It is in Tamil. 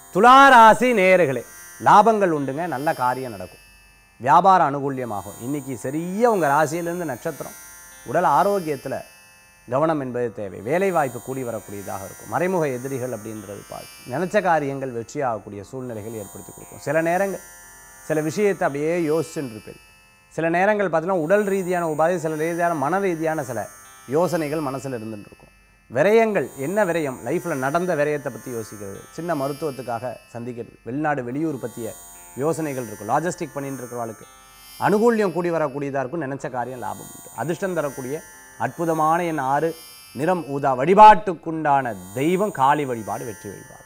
துளாராசி நேயர்களே, லாபங்கள் உண்டுங்க, நல்ல காரியம் நடக்கும், வியாபார அனுகூல்யமாகும். இன்னைக்கு சரியா உங்கள் ராசியிலிருந்து நட்சத்திரம். உடல் ஆரோக்கியத்தில் கவனம் என்பது தேவை. வேலை வாய்ப்பு கூடி வரக்கூடியதாக இருக்கும். மறைமுக எதிரிகள் அப்படின்றது பார்த்து நினைச்ச காரியங்கள் வெற்றியாகக்கூடிய சூழ்நிலைகள் ஏற்படுத்தி கொடுக்கும். சில நேரங்கள் சில விஷயத்தை அப்படியே யோசிச்சுட்டு இருப்பேன். சில நேரங்கள் பார்த்தீங்கன்னா உடல் ரீதியான உபாதை, சில ரீதியான மன ரீதியான சில யோசனைகள் மனசில் இருந்துட்டு இருக்கும். விரயங்கள், என்ன விரயம், லைஃப்பில் நடந்த விரயத்தை பற்றி யோசிக்கிறது, சின்ன மருத்துவத்துக்காக சந்திக்கிறது, வெளிநாடு வெளியூர் பற்றிய யோசனைகள் இருக்கும். லாஜிஸ்டிக் பண்ணிட்டு இருக்கிறவளுக்கு அனுகூல்யம் கூடி வரக்கூடியதாக இருக்கும். நினச்ச காரியம் லாபம் உண்டு. அதிர்ஷ்டம் தரக்கூடிய அற்புதமான என் 6, நிறம் ஊதா. வழிபாட்டுக்குண்டான தெய்வம் காளி வழிபாடு, வெற்றி வழிபாடு.